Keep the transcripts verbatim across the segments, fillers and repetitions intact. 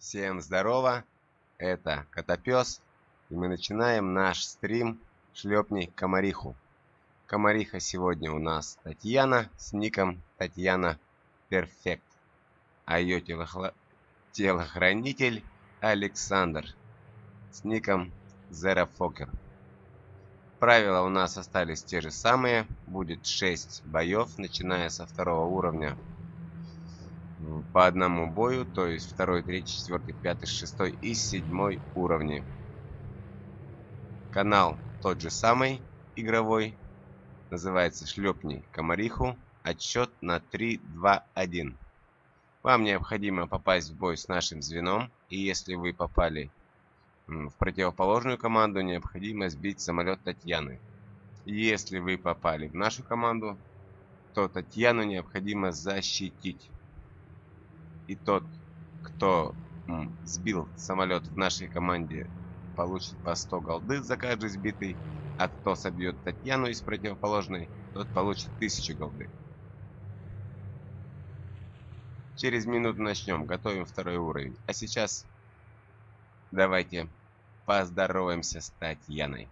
Всем здорово, это Котопес, и мы начинаем наш стрим «Шлепни Комариху». Комариха сегодня у нас Татьяна с ником Татьяна Перфект, а ее телохла... телохранитель Александр с ником Зерофокер. Правила у нас остались те же самые, будет шесть боев, начиная со второго уровня. По одному бою, то есть второй, третий, четвертый, пятый, шестой и седьмой уровни. Канал тот же самый, игровой, называется «Шлепни Комариху». Отсчет на три, два, один. Вам необходимо попасть в бой с нашим звеном, и если вы попали в противоположную команду, необходимо сбить самолет Татьяны. Если вы попали в нашу команду, то Татьяну необходимо защитить. И тот, кто м, сбил самолет в нашей команде, получит по сто голды за каждый сбитый, а кто собьет Татьяну из противоположной, тот получит тысячу голды. Через минуту начнем, готовим второй уровень. А сейчас давайте поздороваемся с Татьяной.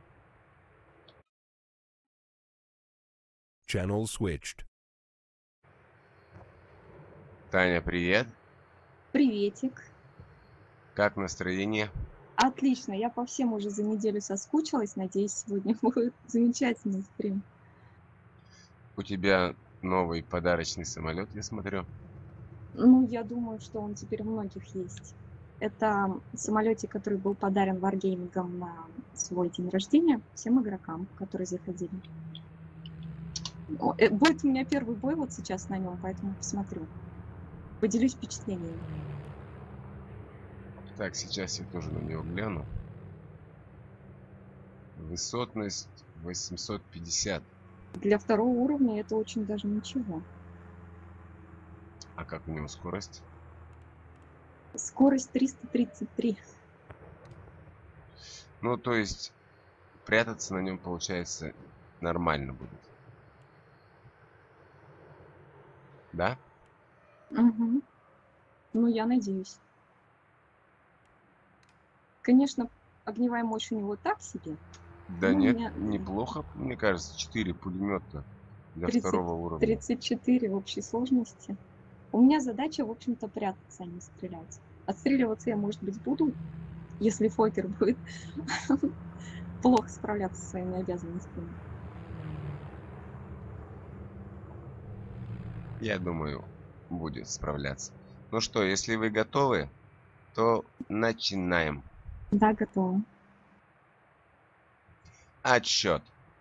Channel switched. Таня, привет. Приветик. Как настроение? Отлично, я по всем уже за неделю соскучилась. Надеюсь, сегодня будет замечательный стрим. У тебя новый подарочный самолет, я смотрю. Ну, я думаю, что он теперь у многих есть. Это самолетик, который был подарен Wargaming на свой день рождения всем игрокам, которые заходили. Будет у меня первый бой вот сейчас на нем, поэтому посмотрю. Поделюсь впечатлениями. Так, сейчас я тоже на него гляну. Высотность восемьсот пятьдесят. Для второго уровня это очень даже ничего. А как у него скорость? Скорость триста тридцать три. Ну, то есть прятаться на нем, получается, нормально будет. Да? Угу. Ну, я надеюсь. Конечно, огневая мощь у него так себе. Да Ну, нет, меня... неплохо, мне кажется, четыре пулемета для тридцать, второго уровня. тридцать четыре в общей сложности. У меня задача, в общем-то, прятаться, а не стрелять. Отстреливаться я, может быть, буду, если Фокер будет плохо справляться со своими обязанностями. Я думаю, будет справляться. Ну что, если вы готовы, то начинаем. Да, готово. Отсчет.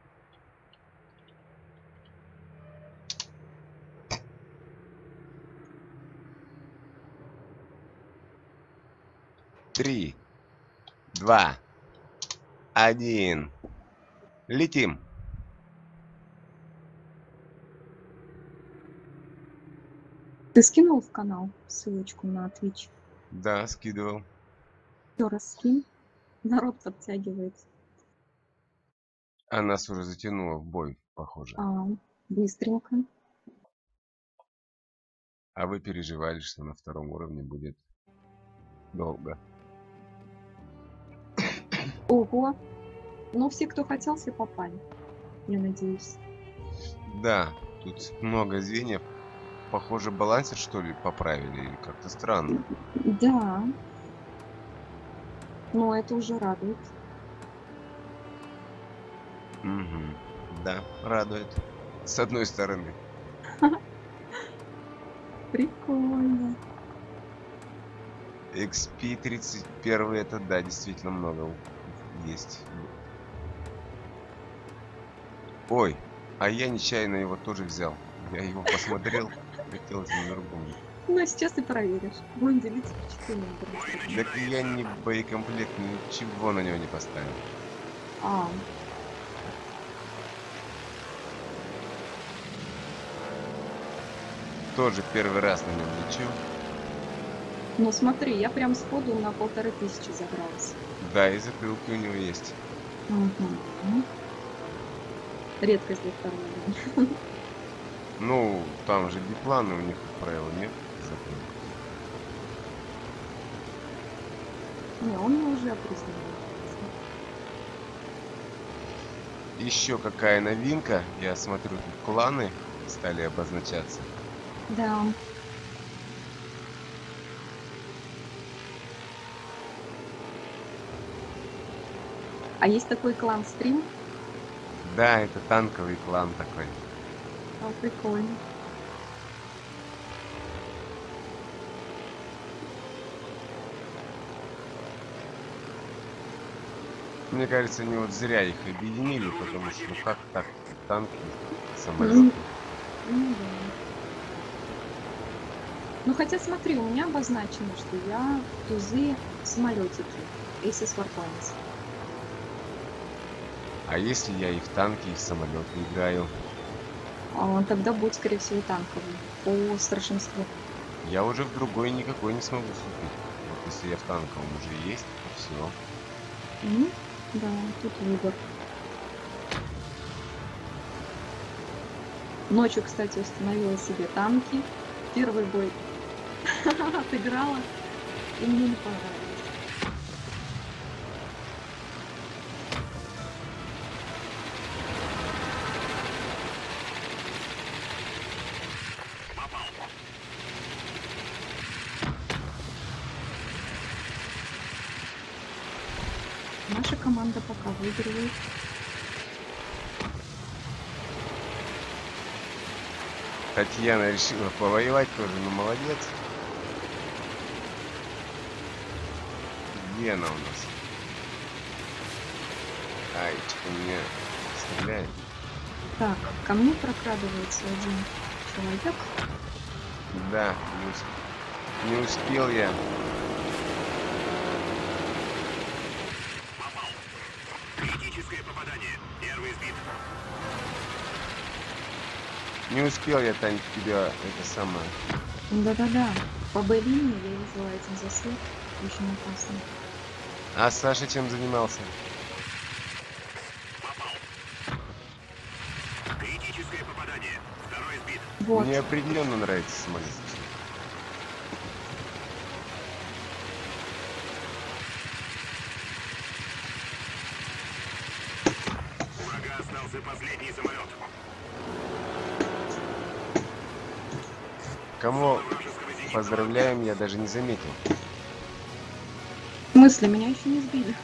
Три, два, один. Летим. Ты скинул в канал ссылочку на Twitch? Да, скидывал. Еще раз скинь. Народ подтягивается. А нас уже затянуло в бой, похоже. А, быстренько. А вы переживали, что на втором уровне будет долго. Ого. Ну, все, кто хотел, все попали. Я надеюсь. Да, тут много звеньев. Похоже, балансер, что ли, поправили, или как-то странно. Да. Но это уже радует. Угу. Да, радует. С одной стороны. Прикольно. икс пи тридцать один, это, да, действительно много есть. Ой, а я нечаянно его тоже взял. Я его посмотрел, хотел на другом. Ну, сейчас ты проверишь. Будем делиться впечатлениями. Так я не боекомплект, ничего на него не поставил. А. Тоже первый раз на нем лечу. Ну смотри, я прям сходу на полторы тысячи забралась. Да, и закрылки у него есть. Угу. Редкость для второго уровня. Ну, там же бипланы у них, как правило, нет закрылок. Не, он мне уже определил. Еще какая новинка. Я смотрю, тут кланы стали обозначаться. Да. А есть такой клан Стрим? Да, это танковый клан такой. А, прикольно. Мне кажется, они вот зря их объединили, потому что ну как так? Танки, Ну, самолеты. ну да. Ну хотя смотри, у меня обозначено, что я тузы самолетики. Aces Warplanes. А если я и в танки, и в самолеты играю? А он тогда будет, скорее всего, танковый по старшинству. Я уже в другой никакой не смогу вступить. Вот если я в танковом уже есть, то все. Ну, да, тут выбор. Ночью, кстати, установила себе танки. Первый бой отыграла, и мне не понравилось. Наша команда пока выигрывает. Татьяна решила повоевать тоже, ну молодец. Где она у нас? Ай, что меня стреляет. Так, ко мне прокрадывается один человек. Да, не, усп- не успел я. Критическое попадание. Первый сбит. Не успел я, Тань, тебя это самое. Да-да-да. По Б-линии я видела один засвет. Очень опасно. А Саша чем занимался? Критическое попадание. Второй сбит. Вот. Мне определенно нравится самолет. У врага остался последний самолет. Кого Вражеского зенитного поздравляем, я даже не заметил. В смысле, меня еще не сбили?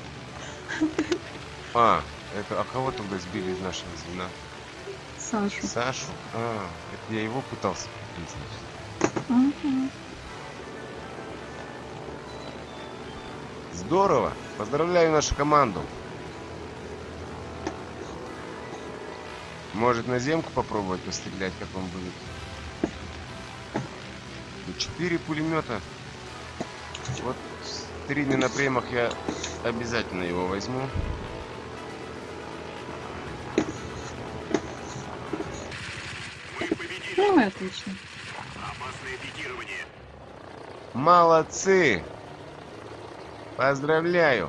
А, это, а кого тогда сбили из нашего звена? Сашу. Сашу? А, это я его пытался купить, значит. Ага. Здорово! Поздравляю нашу команду! Может на земку попробовать пострелять, как он будет? Четыре пулемета. Вот три дня на премах я обязательно его возьму. Мы победили. Ну и отлично. Опасное пикирование. Молодцы! Поздравляю!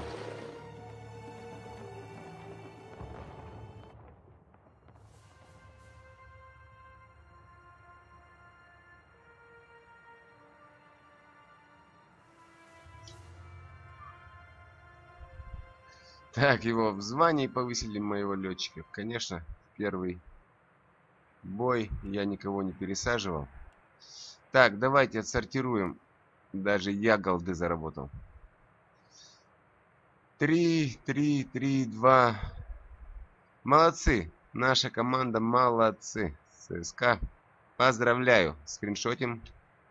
Так, его в звании повысили моего летчика. Конечно, первый бой я никого не пересаживал. Так, давайте отсортируем. Даже я голды заработал. Три, три, три, два. Молодцы. Наша команда молодцы. ЦСКА. Поздравляю. Скриншотим.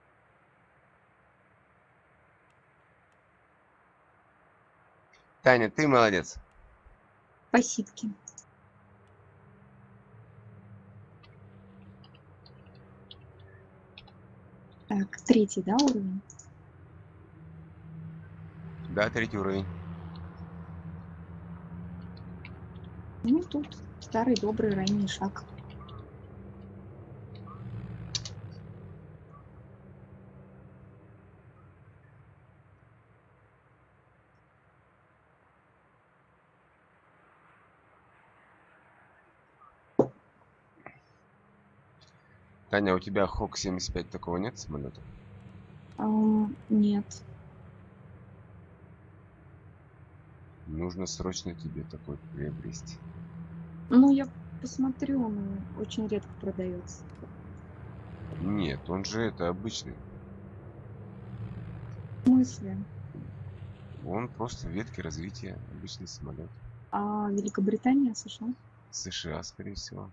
Таня, ты молодец. Спасибо. Так, третий, да, уровень? Да, третий уровень. Ну, тут старый добрый ранний шаг. Таня, у тебя Хок семьдесят пять такого нет самолета? Ам, нет. Нужно срочно тебе такой приобрести. Ну, я посмотрю, он очень редко продается. Нет, он же это обычный. В смысле? Он просто в ветке развития, обычный самолет. А Великобритания, США? США, скорее всего.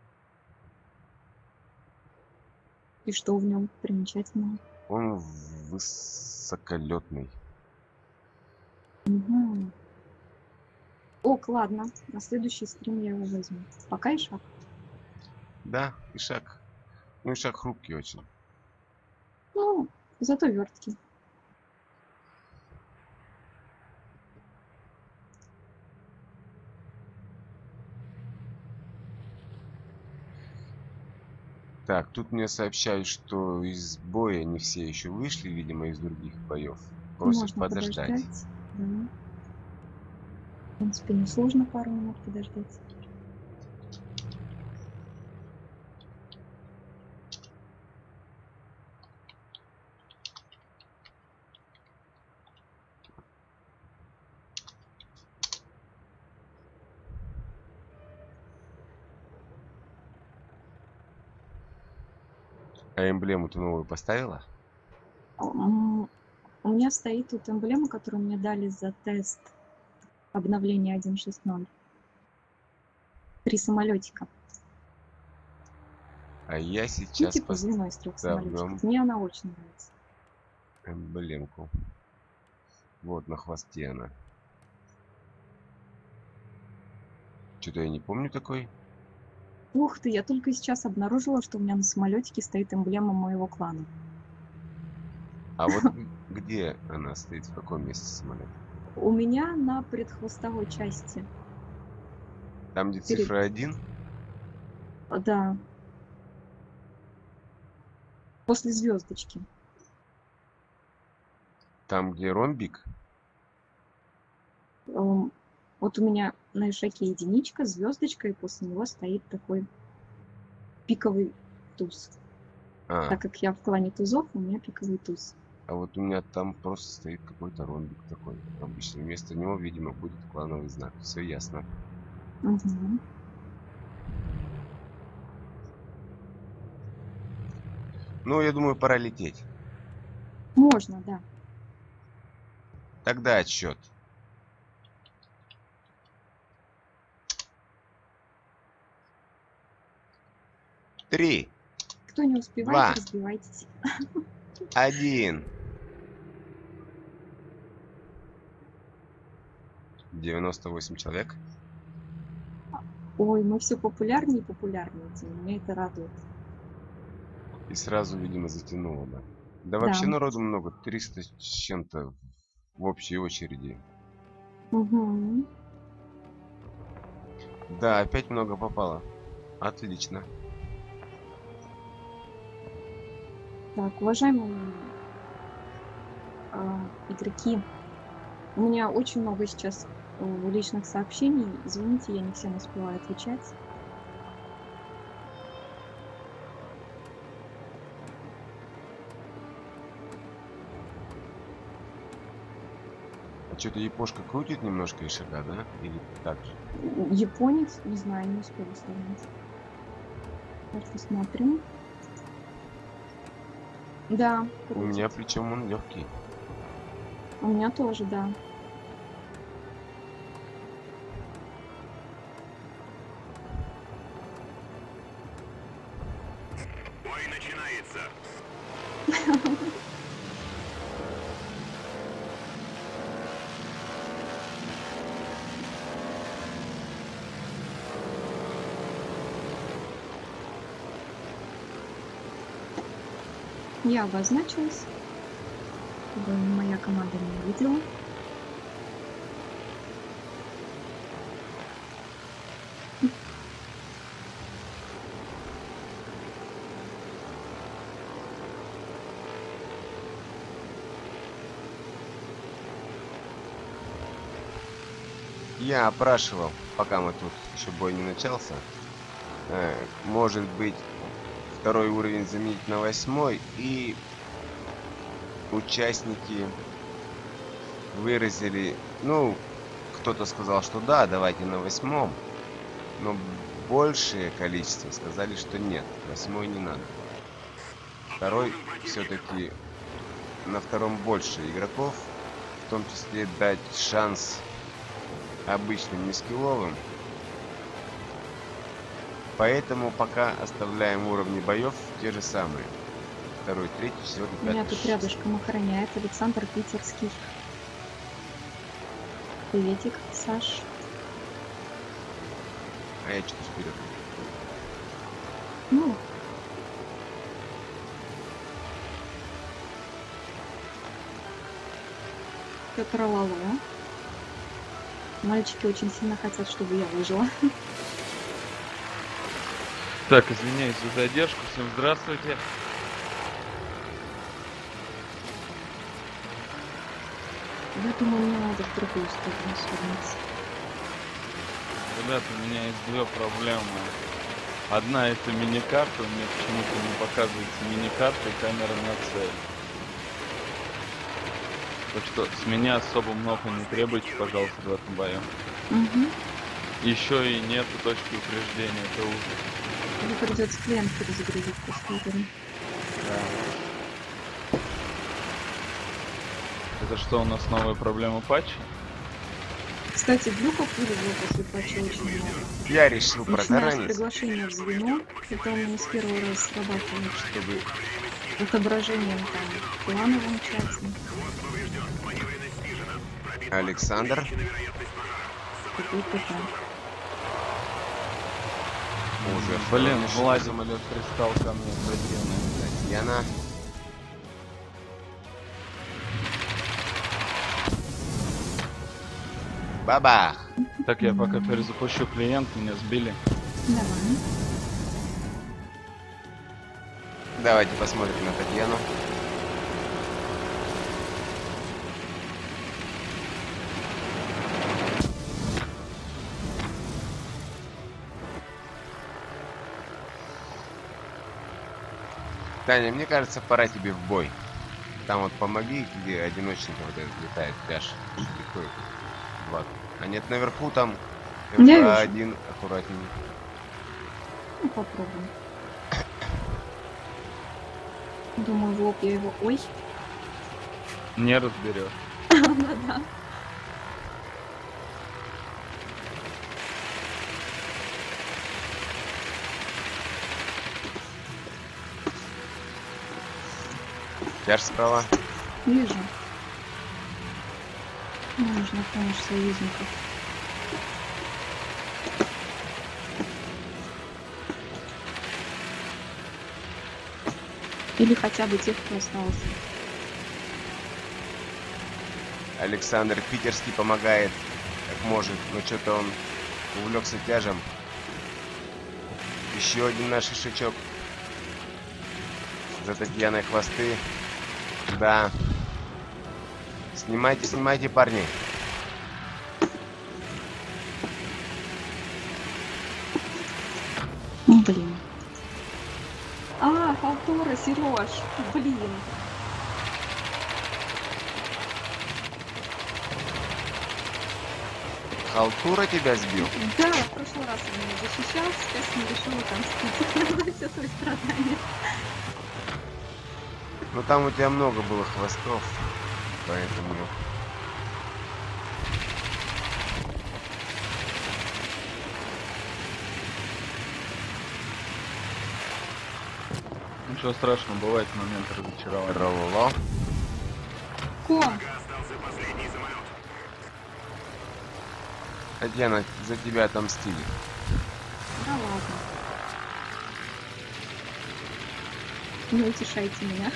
И что в нем примечательного? Он высоколетный. Угу. Ок, ладно. На следующий стрим я его возьму. Пока Ишак. Да, Ишак. Ну, Ишак хрупкий очень. Ну, зато верткий. Так, тут мне сообщают, что из боя не все еще вышли, видимо, из других боев. Просят Можно подождать. подождать. Да. В принципе, несложно пару минут подождать. А эмблему ты новую поставила? М, У меня стоит тут эмблема, которую мне дали за тест обновления один шесть ноль. Три самолетика. А я Ну, сейчас типа звено из трех поставлю самолетиков. Мне она очень нравится. эмблемку. Вот на хвосте она. Что-то я не помню такой. Ух ты, я только сейчас обнаружила, что у меня на самолетике стоит эмблема моего клана. А вот где она стоит, в каком месте самолета? У меня на предхвостовой части. Там, где Перед- цифра один? Да. После звездочки. Там, где ромбик? Эм, Вот у меня на Ишаке единичка, звездочка, и после него стоит такой пиковый туз. А, Так как я в клане тузов, у меня пиковый туз. а вот у меня там просто стоит какой-то ромбик такой. Обычно вместо него, видимо, будет клановый знак. Все ясно. Угу. Ну, я думаю, пора лететь. Можно, да. Тогда отсчет. Три, Кто не успевает, Два. разбивайтесь. один. девяносто восемь человек. Ой, мы все популярнее и популярнее, Тим, меня это радует. И сразу, видимо, затянуло, да. Да Да. вообще народу много. триста с чем-то в общей очереди. Угу. Да, опять много попало. Отлично. Так, уважаемые э, игроки, у меня очень много сейчас э, личных сообщений. Извините, я не всем успеваю отвечать. А что-то япошка крутит немножко Ишака, да? Или так же? Японец, не знаю, не успела сравнить. Сейчас посмотрим. Да, У крутит. меня причем он легкий. У меня тоже, да. Бой начинается. Я обозначилась, чтобы моя команда не увидела. Я опрашивал, пока мы тут еще бой не начался. Э, может быть, второй уровень заменить на восьмой, и участники выразили, ну, кто-то сказал, что да, давайте на восьмом. Но большее количество сказали, что нет, восьмой не надо. Второй все-таки на втором больше игроков, в том числе дать шанс обычным нескилловым. Поэтому пока оставляем уровни боев те же самые. Второй, третий, четвертый, пятый. Меня тут рядышком охраняет Александр Питерский. Приветик, Саш. А я что-то вперед. Ну, Петр Лало. Мальчики очень сильно хотят, чтобы я выжила. Так, извиняюсь за задержку. Всем здравствуйте. Я думаю, мне надо в другую сторону свернуться. Ребята, у меня есть две проблемы. Одна — это мини-карта. У меня почему-то не показывается мини-карта и камера на цель. Так что с меня особо много не требуйте, пожалуйста, в этом бою. Угу. Еще и нету точки упреждения. Это ужас. Мне придется клиент перезагрузить посмотрим. Да. Это что, у нас новая проблема патча? Кстати, глюков вылезло после патча очень много. Я решил Начиная с протаранить, приглашения в звено, это у меня с первого раза срабатывает, чтобы отображением там в плановом чате. Александр Какой-то там. уже Блин, второй Влад самолет пристал ко мне противный. Татьяна. Бабах! Так, я пока перезапущу клиент, меня сбили. Давай. Давайте посмотрим на Татьяну. Таня, мне кажется, пора тебе в бой. Там вот помоги, где одиночник вот этот летает, пляж. Такой, Влад. А нет, наверху там Я один аккуратнее. Ну, попробуем. Думаю, в лоб я его... Ой. Не разберешь. Да-да. Пляж справа. Вижу. Мне нужна помощь союзников. Или хотя бы тех, кто остался. Александр Питерский помогает, как может, но что-то он увлекся пляжем. Еще один наш шишачок. За Татьяной хвосты. Да. Снимайте, снимайте, парни. Ну, блин. А, халтура, Сереж. Блин. Халтура тебя сбил? Да, в прошлый раз он меня защищал, сейчас не решил отомстить за все свои страдания. Ну там у тебя много было хвостов, поэтому... Ничего страшного, бывает момент разочарования. Ролло. Ко? Остался последний самолет. Татьяна, за тебя отомстили. Да ладно. Не утешайте меня.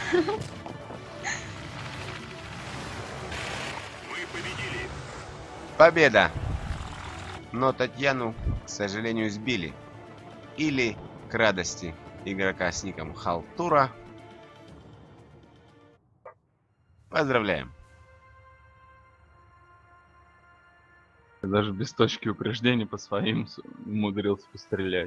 Мы победили. Победа! Но Татьяну, к сожалению, сбили. Или, к радости игрока с ником Халтура. Поздравляем! Я даже без точки упреждения по своим с- умудрился пострелять.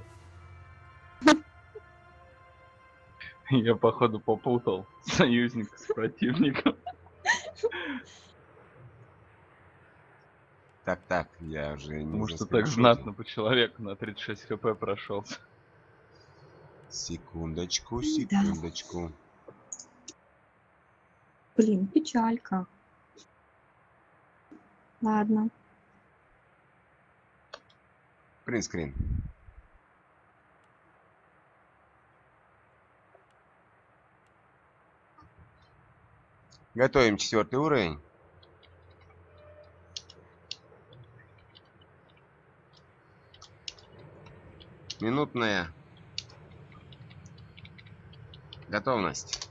Я, походу, попутал союзника с противником. Так, так, я уже не Потому что так заскриншотил. знатно по человеку на тридцать шесть хп прошелся. Секундочку, Да. секундочку. Блин, печалька. Ладно. Принтскрин. Готовим четвертый уровень. Минутная готовность.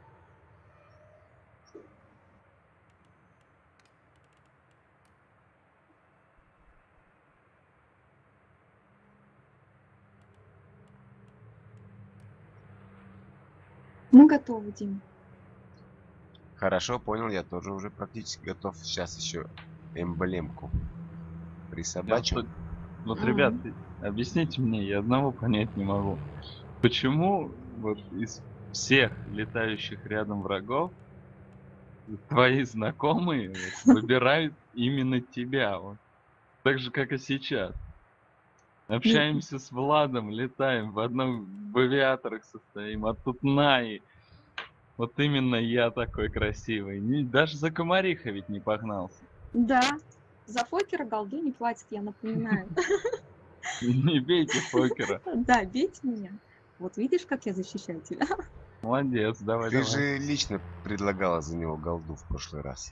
Мы готовы, Дим. Хорошо, понял, я тоже уже практически готов. Сейчас еще эмблемку Я присобачу. вот, вот, Мгм. ребят, объясните мне, я одного понять не могу. Почему вот из всех летающих рядом врагов твои знакомые вот выбирают именно тебя, вот. Так же, как и сейчас. Общаемся с Владом, летаем, в одном в авиаторах состоим, а тут Наи. Вот именно я такой красивый. Не- даже за комариха ведь не погнался. Да. За Фокера голду не платит, я напоминаю. Не бейте Фокера. Да, бейте меня. Вот видишь, как я защищаю тебя? Молодец, давай, Ты давай. же лично предлагала за него голду в прошлый раз.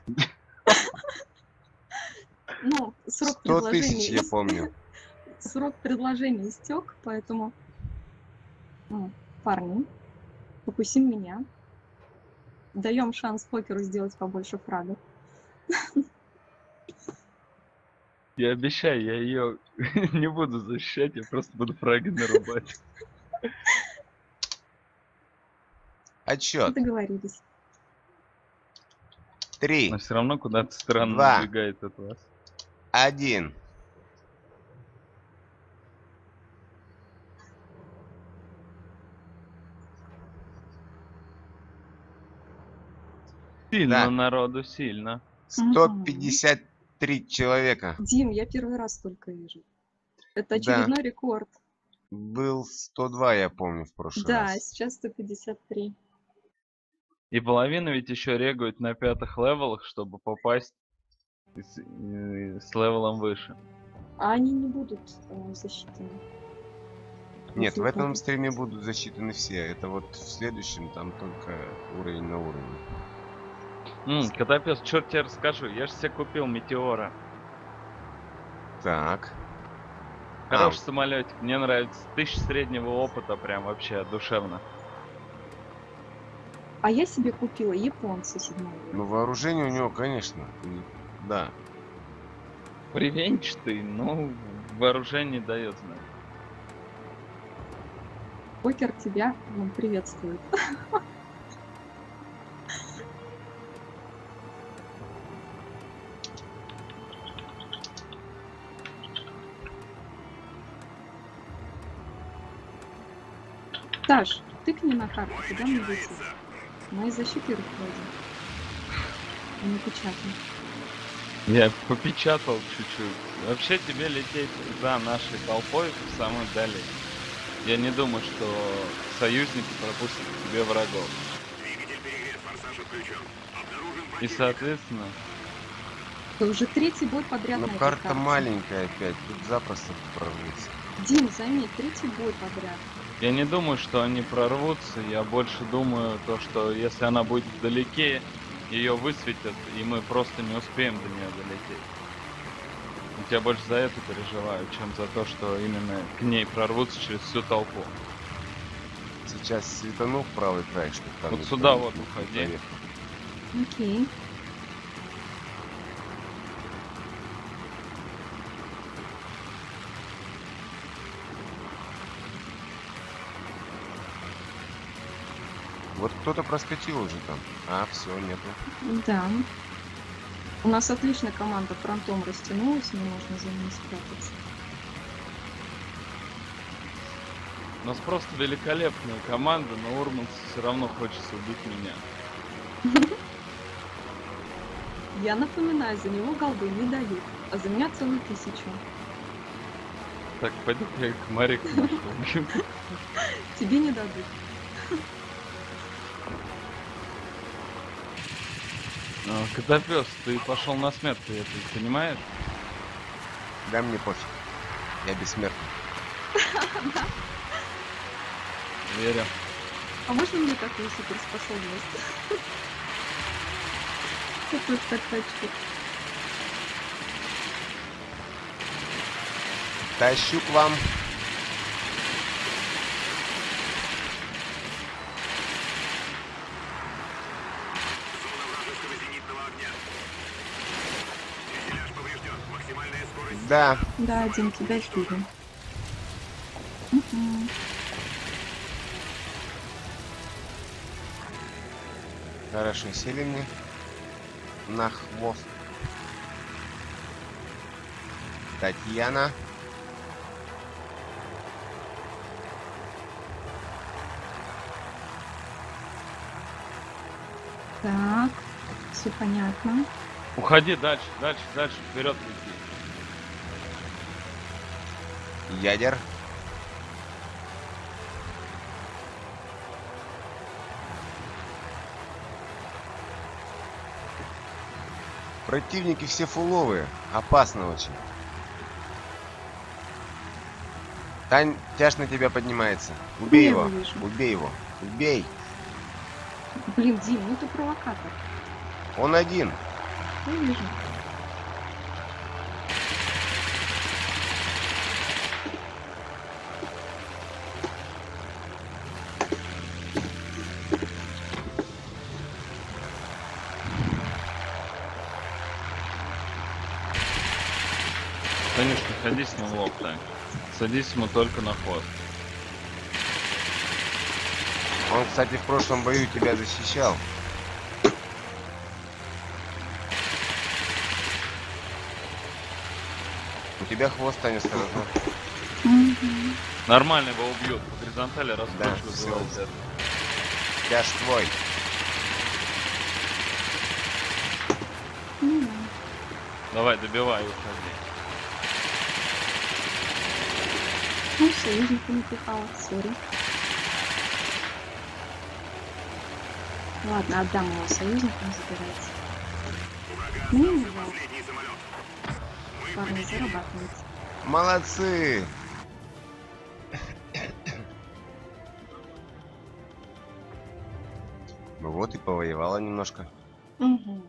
Ну, срок Сто тысяч, предложения я помню. срок предложения истек, поэтому, ну, парни, покусим меня. Даем шанс покеру сделать побольше фрагов. Я обещаю, я ее не буду защищать, я просто буду фраги нарубать. Отсчет. Договорились. Три, Но все равно куда-то странно Два. убегает от вас. один. Сильно Так. народу, сильно. сто Мгм. пятьдесят три человека. Дим, я первый раз только вижу. Это Да. очередной рекорд. Был сто два, я помню, в прошлый Да, раз. сейчас сто пятьдесят три. И половина ведь еще регают на пятых левелах, чтобы попасть с, э, с левелом выше. А они не будут э, засчитаны. Нет, Если в этом будут. стриме будут засчитаны все. Это вот в следующем там только уровень на уровень. М, Котопес, чё тебе расскажу? Я же себе купил Метеора. Так. Хороший самолетик, мне нравится. Тысяча среднего опыта, прям вообще душевно. А я себе купила японца седьмого. Ну, вооружение у него, конечно. м, Да. Бревенчатый, но вооружение дает знать. Покер тебя ну, приветствует. Таш, тыкни на карту, куда мы летим? Мы из защиты руководим. А не печатаем. Я попечатал чуть-чуть. Вообще тебе лететь за нашей толпой в самую дали. Я не думаю, что союзники пропустят к тебе врагов. Двигатель перегрет, форсаж отключен. Обнаружен И противник. соответственно, Это уже третий бой подряд Но на этой карта карте. маленькая опять. Тут запросто прорвется. Дим, заметь, третий бой подряд. я не думаю, что они прорвутся. Я больше думаю, то, что если она будет вдалеке, ее высветят, и мы просто не успеем до нее долететь. Я больше за это переживаю, чем за то, что именно к ней прорвутся через всю толпу. Сейчас светану в правый край, чтобы там Вот никто сюда не- вот не уходи. проехал. Окей. Вот кто-то проскочил уже там. А, все, нету. Да. У нас отлично команда фронтом растянулась, не можно за ними спрятаться. У нас просто великолепная команда, но Урманс все равно хочется убить меня. Я напоминаю, за него голды не дают. А за меня целую тысячу. Так, пойду я к Марику нашу убью. Тебе не дадут. А, Котопёс, ты пошел на смерть, ты это понимаешь? Да мне пофиг. Я бессмертный. Верю. А можно мне такую суперспособность? Я тоже так хочу. Тащу к вам. Зона вражеского зенитного огня. Фюзеляж поврежден. Максимальная скорость. Да. Да, Дим, тебя ждали. Мгм. Хорошо, сели мне на хвост. Татьяна. Так, все понятно. Уходи дальше, дальше, дальше, вперед лети. Ядер. Противники все фуловые. Опасно очень. Тань, тяж на тебя поднимается. Убей Я его. его вижу. Убей его. Убей. Блин, Дим, ну ты провокатор. Он один. Я вижу. Конечно, садись на лоб, Тань. Садись ему только на хвост. Он, кстати, в прошлом бою тебя защищал. У тебя хвост, Таня, осторожно. Мгм. Нормально его убьют. По горизонтали раскручивают всё. вылазят. Тяж твой. Ну да. Давай, добивай, уходи. Ну, союзника напихала, сори. Ладно, отдам его союзникам, забирайте. У врага Ну, не остался жалко. последний самолет. Мы Парни, победили. зарабатывайте. Молодцы. Ну вот и повоевала немножко. Угу.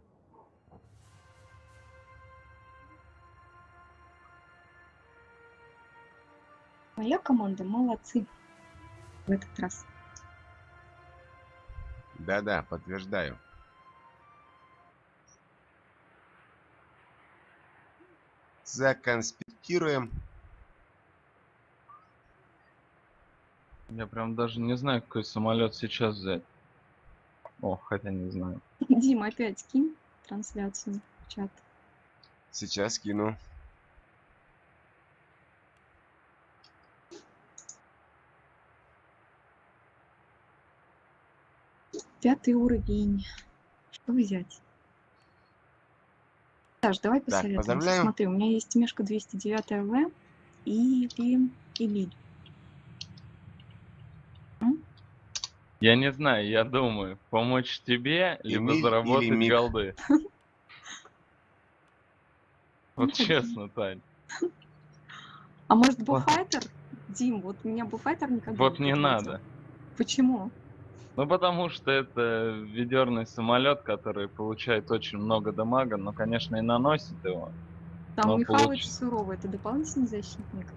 Моя команда молодцы в этот раз. Да-да, подтверждаю. Законспектируем. Я прям даже не знаю, какой самолет сейчас взять. О, хотя не знаю. Дим, опять кинь трансляцию в чат. Сейчас кину. Пятый уровень. Что взять? Саш, давай Так, посоветуемся. поздравляю. Смотри, у меня есть Мешка двести девять В и Эмиль. Я не знаю, я думаю, помочь тебе, либо Эмиль или заработать Мик? голды. Вот Ну, честно, Тань. А может буфайтер? Дим, вот меня буфайтер никогда Вот не подводил. надо. Почему? Ну потому что это ведерный самолет, который получает очень много дамага, но, конечно, и наносит его. Там Но Михалыч получ- суровый, это дополнительный защитник.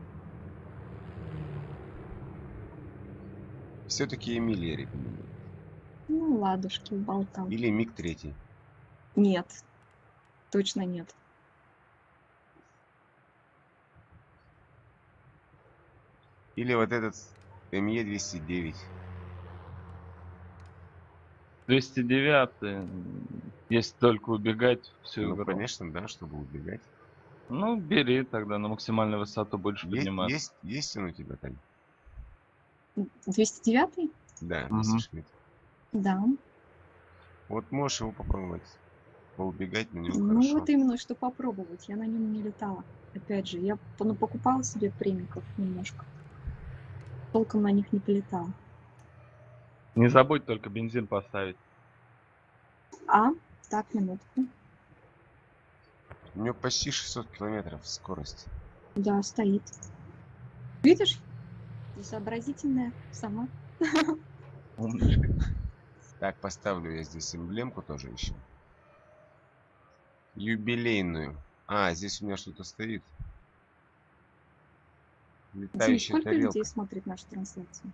Все-таки Эмиль я рекомендую. Ну, ладушки, болтал. Или Миг третий. Нет, точно нет. Или вот этот эм е двести девять. двести девять, если только убегать всю Ну, игру. конечно, да, чтобы убегать. Ну, бери тогда, на максимальную высоту будешь Есть, подниматься. есть, есть он у тебя, Тань? двести девять? Да, Мгм. Мессершмитт. Да. Вот можешь его попробовать. поубегать на него Ну хорошо. вот именно, что попробовать. Я на нем не летала. Опять же, я п- ну, покупала себе премиков немножко. Толком на них не полетала. Не забудь только бензин поставить. А, так, минутку. У него почти шестьсот километров скорость. Да, стоит. Видишь? Сообразительная сама. Умничка. Так, поставлю я здесь эмблемку тоже еще. Юбилейную. А, здесь у меня что-то стоит. Дим, Летающая сколько людей тарелка. смотрит нашу трансляцию?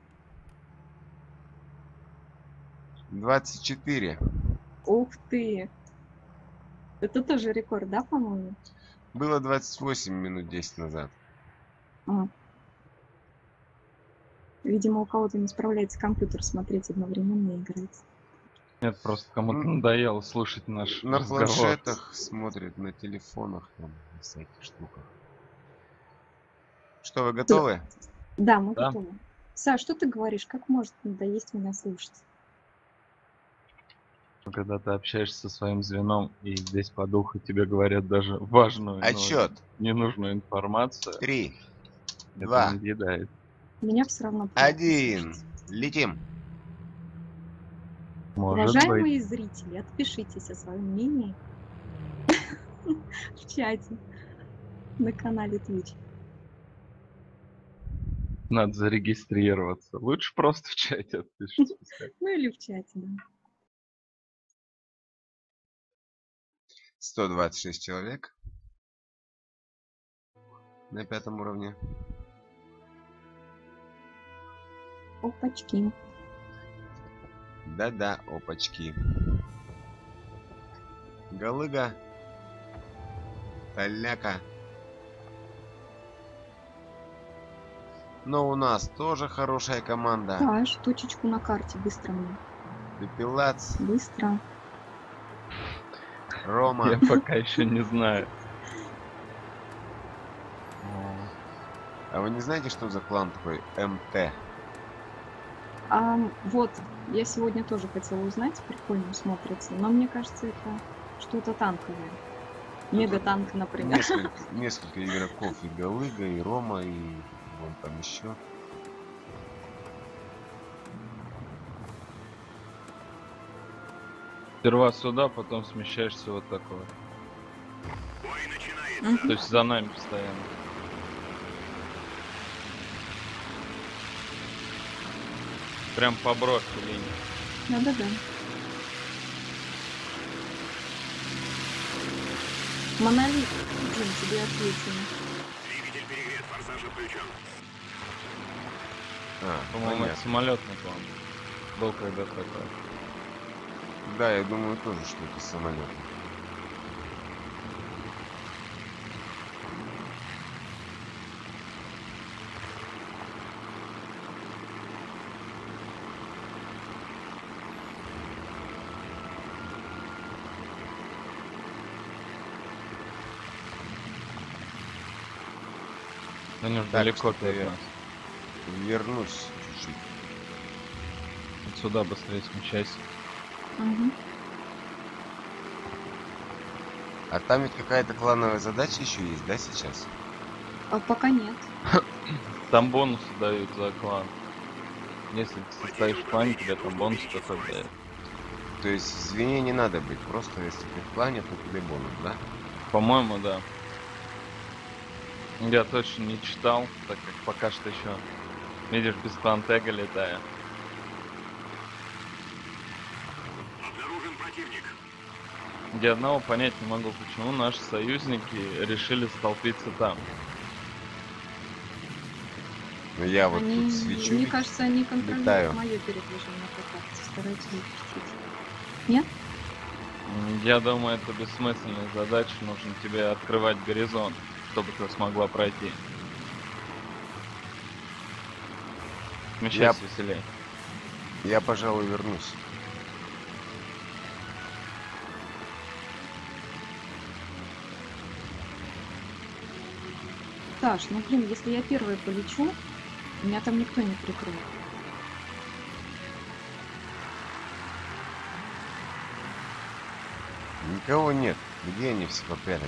двадцать четыре. Ух ты! Это тоже рекорд, да, по-моему? Было двадцать восемь минут десять назад. А. Видимо, у кого-то не справляется компьютер смотреть одновременно и играть. Нет, просто кому-то М, надоело слушать наш На разговор. планшетах смотрят, на телефонах, там, на всяких штуках. Что, вы готовы? Да, мы Да. готовы. Саш, что ты говоришь? Как может надоесть меня слушать? Когда ты общаешься со своим звеном, и здесь по духу тебе говорят даже важную, но Отчет. ненужную информацию, Три, это два, надоедает. Меня все равно приятно один. слушать. Летим. Может быть. Уважаемые зрители, отпишитесь о своем мнении в чате на канале Twitch. Надо зарегистрироваться. Лучше просто в чате отпишись. пускай. Ну или в чате, да. сто двадцать шесть человек. На пятом уровне. Опачки. Да-да, опачки. Галыга. Толяка. Но у нас тоже хорошая команда. Саш, точечку на карте, быстро мне. Пепелац, Быстро. Рома. Я пока еще не знаю. А вы не знаете, что за клан такой эм тэ? А вот, я сегодня тоже хотела узнать, прикольно смотрится, но мне кажется, это что-то танковое. Мегатанк, например. Несколько, несколько игроков. И Галыга, и Рома, и вон там еще. Сперва сюда, потом смещаешься вот такой. Бой начинается. Мгм. То есть за нами постоянно. Прям по бровке линии. Да-да-да. Монолит, Дим, тебе ответили. Двигатель перегрет, форсаж отключен. А, По-моему, это понятно. самолетный план. Был когда-то такой. Да, я думаю тоже, что это самолет. Они уж Так, далеко что-то от я- нас. Вернусь чуть-чуть. Вот сюда быстрее смещайся. Мгм. А там ведь какая-то клановая задача еще есть, да, сейчас? А пока нет. Там бонусы дают за клан. Если ты состоишь в клане, тебе там бонус какой-то дают. То есть в звене не надо быть, просто если ты в клане, то тебе бонус, да? По-моему, да. Я точно не читал, так как пока что еще, видишь, без клан-тега летаю. Обнаружен противник. Я одного понять не могу, почему наши союзники решили столпиться там. Но я вот Они, тут свечу. мне кажется, они контролируют летаю. мое передвижение по карте. Стараются выпустить. Нет? М, Я думаю, это бессмысленная задача, нужно тебе открывать горизонт, чтобы ты смогла пройти. Смещайся веселей. Я, пожалуй, вернусь. Саш, ну блин, если я первая полечу, меня там никто не прикроет. Никого нет. Где они все попрятались?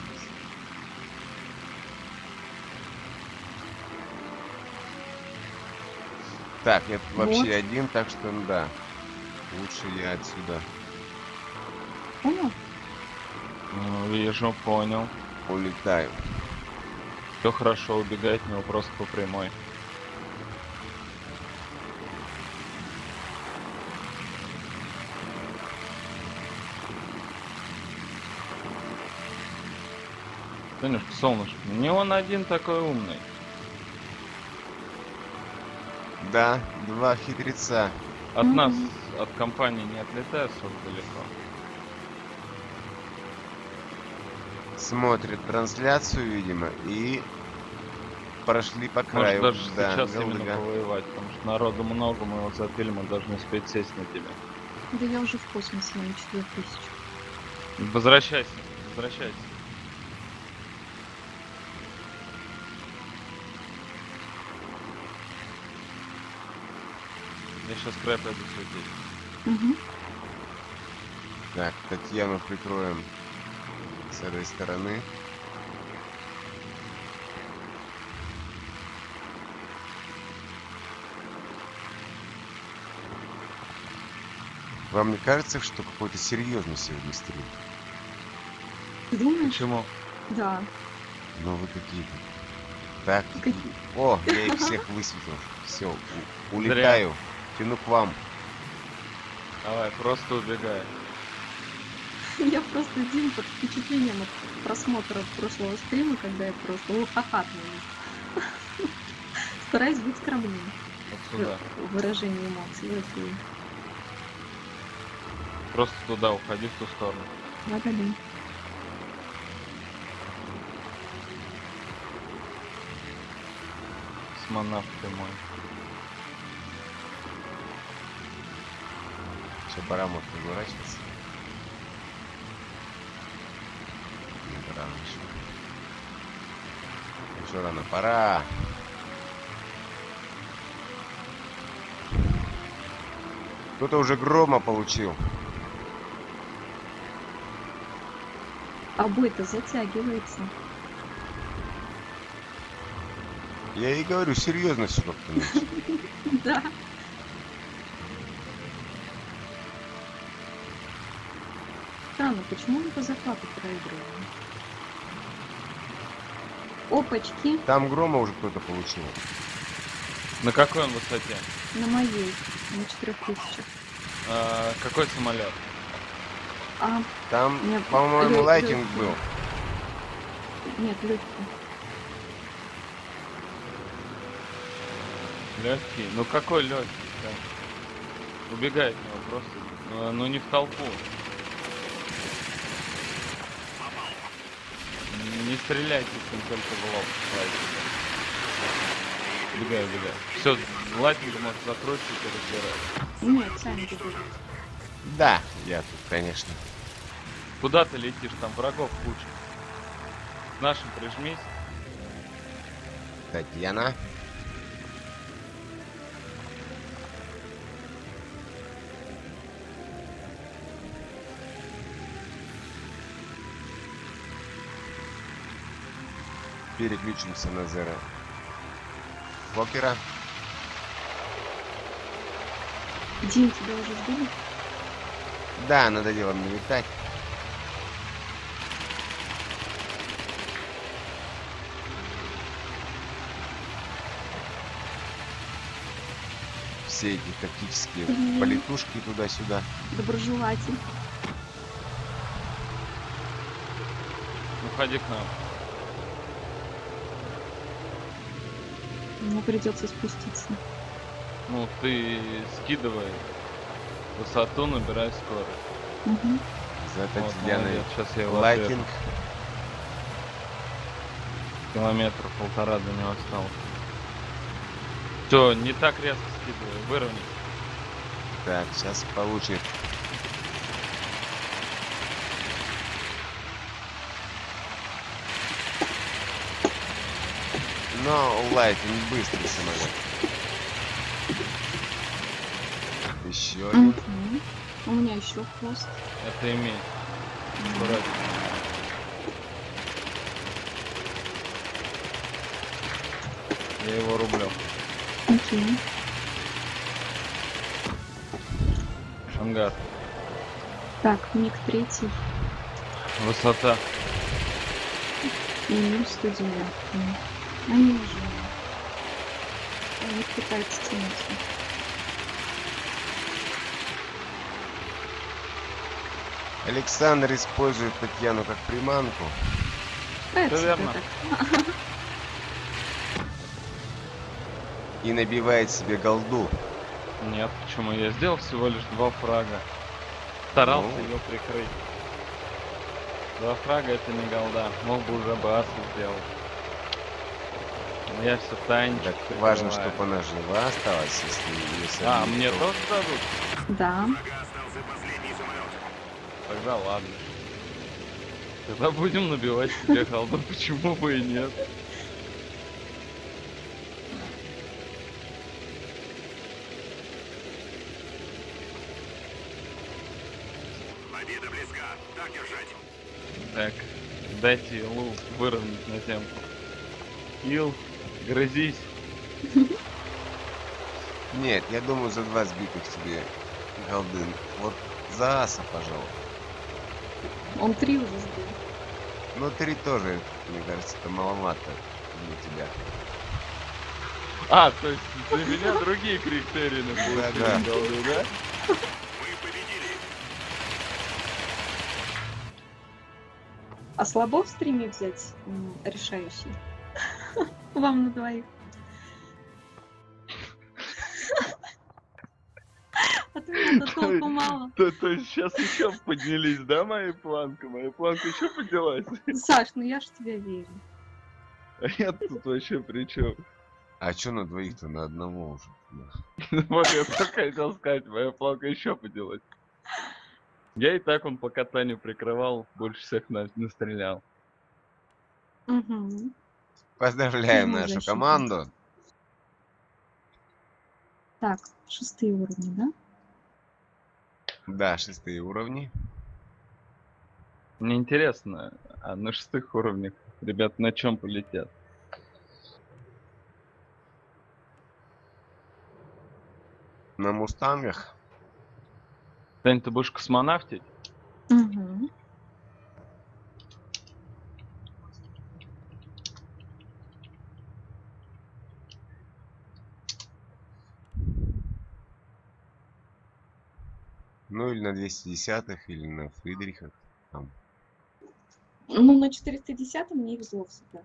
Так, я тут вообще Вот. один, так что ну да. Лучше я отсюда Понял? Ну, вижу, понял. улетаю. Все хорошо, убегает от него просто по прямой. Танюшка, солнышко, не он один такой умный. Да, два хитреца. От Мгм. нас, от компании не отлетает особо далеко. Смотрят трансляцию, видимо, и прошли по краю. Может даже Да, сейчас голыга. именно повоевать, потому что народу много, мы его запили, мы должны успеть сесть на тебя. Да я уже в космосе на четыре тысячи. Возвращайся, возвращайся. Я сейчас край пойду светить. Угу. Так, Татьяну прикроем с этой стороны. Вам не кажется, что какой-то серьезный сегодня стрим? Ты думаешь? Почему? Да. Ну вы какие-то. Так. Какие? О, я их всех высветил. Все, улетаю. Тяну к вам. Давай, просто убегай. Я просто Дим под впечатлением от просмотра прошлого стрима, когда я просто ухахатывалась. Стараюсь быть скромнее Вот сюда. в выражении эмоций. Вот и Просто туда, уходи в ту сторону. благодарю. Космонавт ты мой. Все, пора может разворачиваться. Не рано еще. Еще рано, пора. Кто-то уже грома получил. А бой-то затягивается. Я и говорю, серьезно все как-то начало. Да. Странно, почему мы по захвату проигрываем? Опачки, Там грома уже кто-то получил. На какой он высоте? на моей, на четырех тысячах. А, какой самолет? А, Там, Нет, по-моему, лё- лайтинг лёгкий. был. нет, легкий. Легкий. Ну какой легкий? Убегает от него просто. Ну, ну не в толпу. Не не стреляйте, с ним только в лоб. Убегай, убегай. Все, лайтинга может закройте и разбирать. Нет, сами бегут. Да, я тут, конечно. Куда ты летишь? Там врагов куча. С нашим прижмись. Татьяна. Переключимся на Зера Фокера. Дим, тебя уже сбили? Да, надоело мне летать. Все эти тактические Мгм. полетушки туда-сюда. Доброжелатель. Уходи к нам. Мне придется спуститься. Ну ты скидывай высоту, набирай скорость. Угу. За Вот, Татьяной. молодец. Сейчас я его отведу. Лайтинг. Километра полтора до него осталось. Все, не так резко скидывай, выровняй. Так, сейчас получит. Но лайтинг быстрый самолет. Еще один. Угу. У меня еще хвост. Это имей. Аккуратно. Я его рублю. Окей. Ангар. Так, миг третий. Высота. Минус сто девять. Они не живы. Они пытаются тянуться. Александр использует Татьяну как приманку. Это Всё верно. так. И набивает себе голду. Нет, почему? Я сделал всего лишь два фрага. Старался Ну. ее прикрыть. Два фрага это не голда. Мог бы уже бы асу сделать. Но я все тайничек Так важно, прикрываю. чтобы она жива осталась, если, если А, они мне то- тоже дадут? Да. Врага остался последний самолет. Тогда ладно. Тогда будем набивать себе голду, почему бы и нет. Победа близка. Так держать. Так, дайте Илу выровнять на темку. Ил, грызись. Нет, я думаю, за два сбитых тебе голды. Вот за аса, пожалуй. Он три уже сбил. Но три тоже, мне кажется, это маловато для тебя. А, то есть для меня другие критерии на получение Да-да. голды, да? Мы победили. А слабо в стриме взять м, решающий? Вам на двоих. От меня-то толку мало. То, то есть сейчас еще поднялись, да, моя планка? Моя планка еще поднялась. Саш, ну я ж в тебя верю. А я тут вообще при чем? А чё на двоих-то на одного уже? Вот я только хотел сказать, моя планка еще поднялась. Я и так он по катанию прикрывал, больше всех на- настрелял. Угу. Поздравляем Мой нашу защитник. команду. Так, шестые уровни, да? Да, шестые уровни. Мне интересно, а на шестых уровнях ребят на чем полетят? На мустангах. Тань, ты будешь космонавтить? Угу. Ну или на двести десятых, или на Фридрихах. Там. Ну, на четыреста десятом мне везло всегда.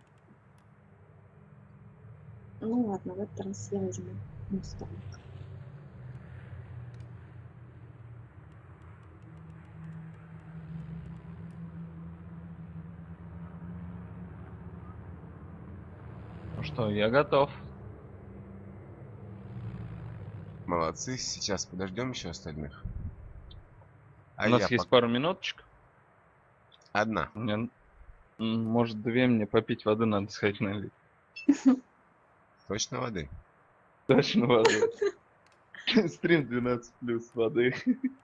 Ну ладно, в этот раз я возьму мустанг. Ну что, я готов. Молодцы. Сейчас подождем еще остальных. А У я нас есть пок- пару минуточек. одна. Мне, м, может, две мне попить воды надо сходить налить. Точно воды? Точно воды. Стрим двенадцать плюс воды.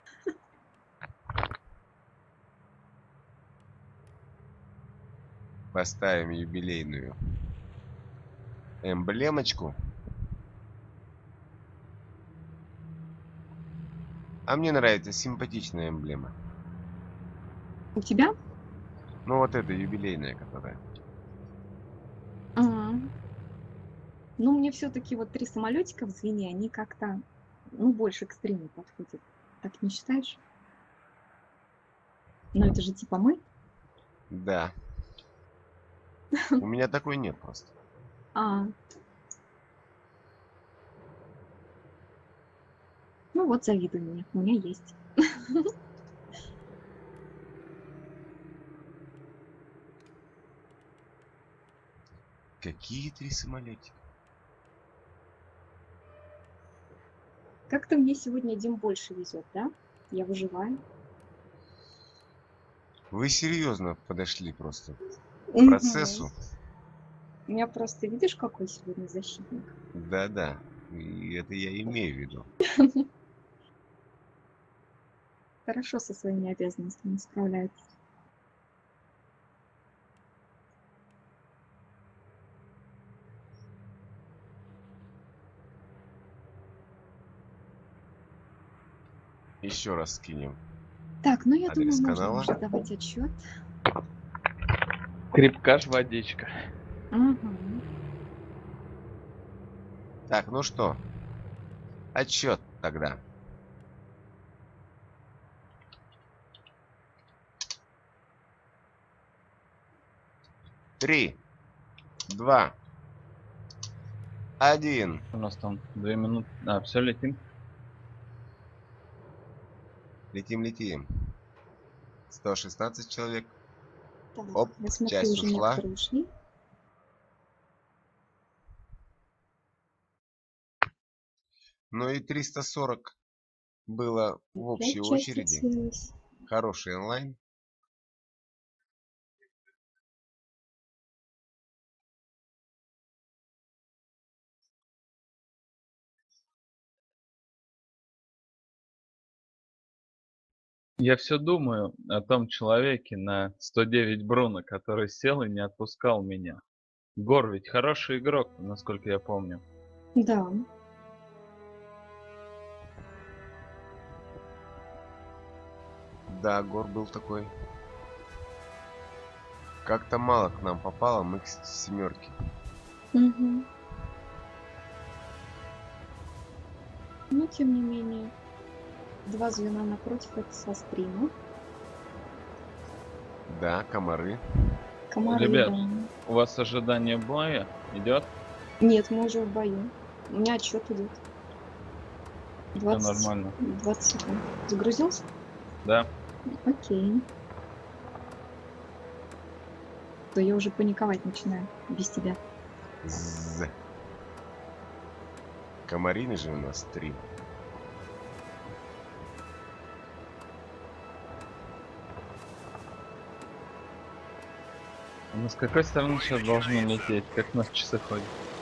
Поставим юбилейную эмблемочку. А мне нравится симпатичная эмблема. У тебя? Ну вот эта юбилейная, которая. Ага. Ну, мне все-таки вот три самолетика в звене, они как-то, ну, больше к стриму подходят. Так не считаешь? Но это же типа мы. Да. У меня такой нет просто. А. Ну вот, завидуй мне. У меня есть. Какие три самолетика? Как-то мне сегодня Дим больше везет, да? Я выживаю. Вы серьезно подошли просто к Мгм. процессу? У меня просто, видишь, какой сегодня защитник? Да-да. И это я имею в виду. Хорошо со своими обязанностями справляется. Еще раз скинем. Так, ну я Адрес думаю, можно канала. уже давать отчет. Крепкаш водичка. Угу. Так, ну что? Отчет тогда. Три, два, один. У нас там две минуты. А, все, летим. Летим, летим. сто шестнадцать человек. Так, Оп, я смотрю, часть уже ушла. некоторые ушли. Ну и триста сорок было в общей Опять часть очереди. отселилась. Хороший онлайн. Я все думаю о том человеке на сто девять Бруно, который сел и не отпускал меня. Гор ведь хороший игрок, насколько я помню. Да. Да, Гор был такой. Как-то мало к нам попало, мы к семерке. Угу. Но тем не менее, два звена напротив это со стрима. Да, комары. Комары, Ребят, да. у вас ожидание боя идет? Нет, мы уже в бою. У меня отчет идет. Все двадцать, нормально. двадцать секунд. Загрузился? Да. Окей. То я уже паниковать начинаю без тебя. З. Комарины же у нас три. А мы с какой стороны сейчас должны лететь? Как у нас часы ходят?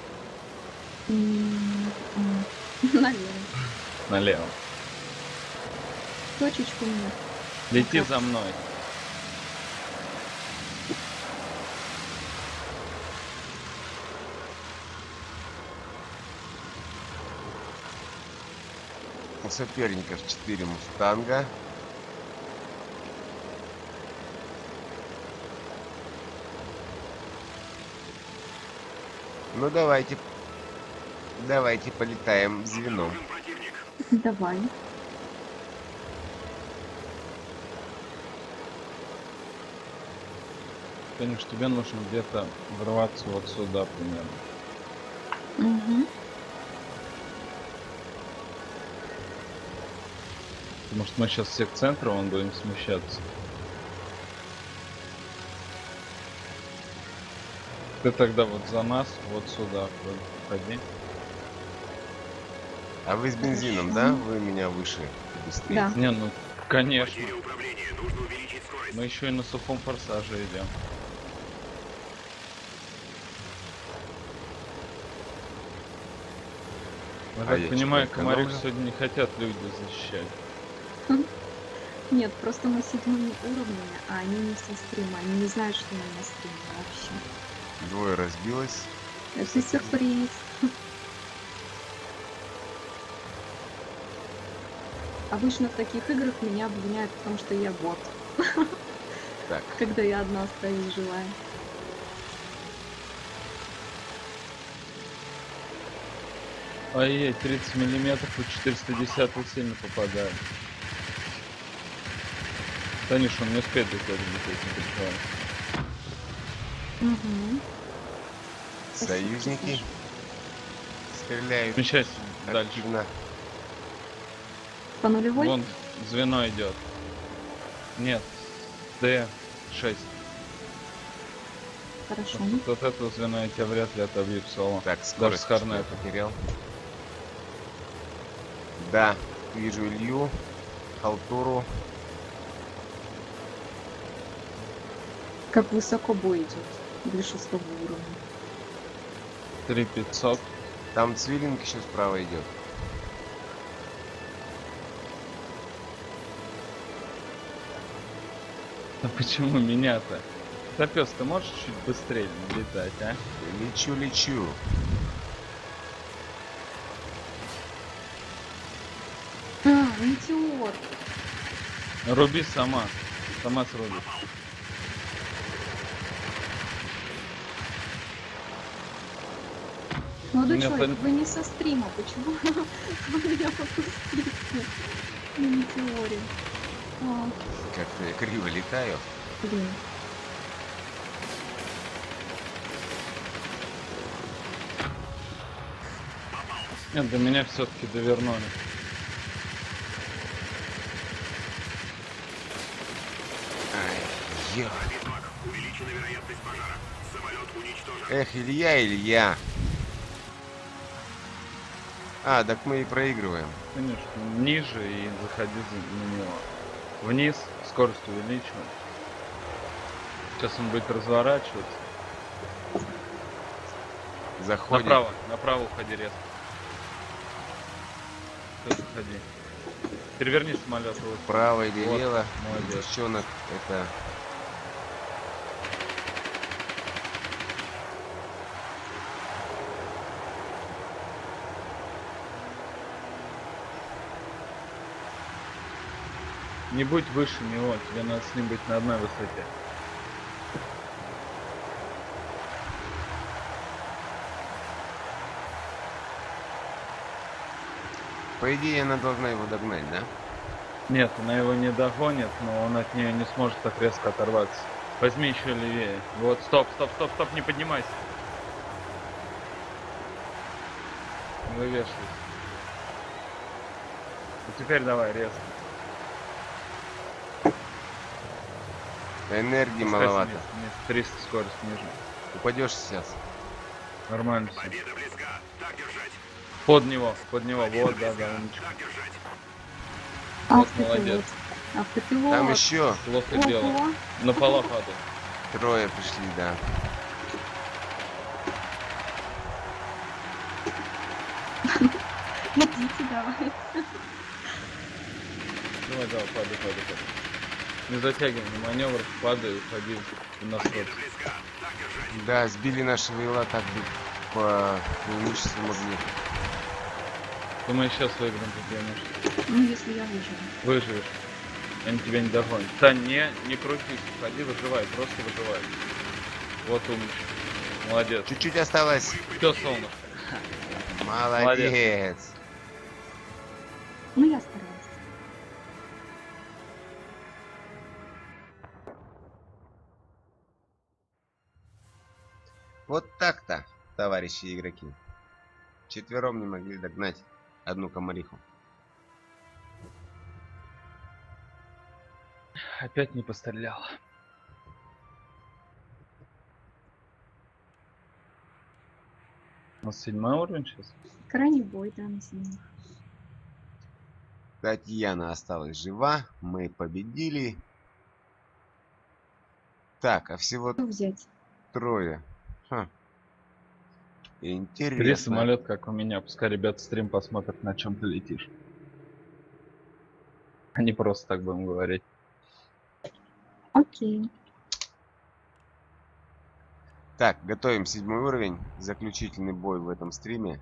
М, м, Наверное. Налево. Точечку мне. Лети Ага. за мной. У соперников четыре мустанга. Ну давайте. Давайте полетаем звеном. Нужен противник. Давай. Конечно, тебе нужно где-то ворваться вот сюда примерно. Угу. Потому что мы сейчас все к центру, он будем смещаться. Ты тогда вот за нас, вот сюда входи. А вы с бензином, Хорошо. да? Вы меня выше и быстрее. Да. Не, ну конечно. Потеря управления. Нужно увеличить скорость. Мы еще и на сухом форсаже идем. Я А так я понимаю, чё, комарик экономлю? сегодня не хотят люди защищать. Нет, просто мы седьмыми уровнями, а они не со стрима. Они не знают, что мы на стриме вообще. Двое разбилось. Это сюрприз. Обычно в таких играх меня обвиняют в том, что я бот, Так, когда я одна остаюсь живая. Ай-яй, тридцать миллиметров и четыреста десять сильно попадает. Танюш, он не успеет до тебя долететь, не переживай. Угу. союзники стреляют Смещайся дальше. активно. По нулевой? Вон звено идет. Нет, Д шесть. Хорошо. Вот этого звена я тебя вряд ли отобью в соло. Так, Даже скорость с Хорнета. я потерял. Да, вижу Илью, халтуру. Как высоко бой идет для шестого уровня. три пятьсот. Там Цвиллинг еще справа идет. А почему меня-то? Топес, ты можешь чуть быстрее летать, а? Лечу, лечу. А, метеор. Руби сама. Сама срубишь. Молодой Меня человек, пон- вы не со стрима, почему вы меня попустите на метеоре? А, Как-то я криво летаю. блин. Нет, до меня все-таки довернули. Ай, ё. Бисмак, увеличена вероятность пожара. Самолет уничтожен. Эх, Илья, Илья. А, так мы и проигрываем. Конечно, ниже и заходи за- на него. Вниз, скорость увеличивай. Сейчас он будет разворачиваться. Заходим. Направо, направо уходи резко. Все, заходи. Переверни самолет. Вот. Право или Вот, лево. молодец. Девчонок, это... Не будь выше него, тебе надо с ним быть на одной высоте. По идее, она должна его догнать, да? Нет, она его не догонит, но он от нее не сможет так резко оторваться. Возьми еще левее. Вот, стоп, стоп, стоп, стоп, не поднимайся. Не вывешивайся. А теперь давай, резко. Энергии Спускайся маловато. вниз, вниз. триста скорость ниже. Упадешь сейчас. Нормально все. Победа близка. Так держать. Под него, под него, Победа вот, да, близка. да, умничка. Так держать. Вот Автопилот. молодец. Автопилот. Там еще Плохо Ого. дело. На пола падай. трое пришли, да. Идите, давай. Давай, давай, падай, падай, падай. Не затягивай на маневр, падай, уходи на скорость. Победа близка. Так держать. Да, сбили нашего Ила так бы по преимуществу могли. Думаю, сейчас выиграем по преимуществу. Ну, если я выживу. Выживешь. Они тебя не догонят. Тань, не, не крутись, ходи, выживай, просто выживай. Вот умничка. Молодец. Чуть-чуть осталось. Все, солнышко. Молодец. Ну, я старалась. Вот так-то, товарищи игроки. Четвером не могли догнать одну комариху. Опять не пострелял. У нас седьмой уровень сейчас. Крайний бой, да, на синих. Татьяна осталась жива. Мы победили. Так, а всего Что взять? трое. Ха. Три Интересно. самолет, как у меня. Пускай ребята стрим посмотрят, на чем ты летишь. А не просто так будем говорить. Окей. Так, готовим седьмой уровень. Заключительный бой в этом стриме.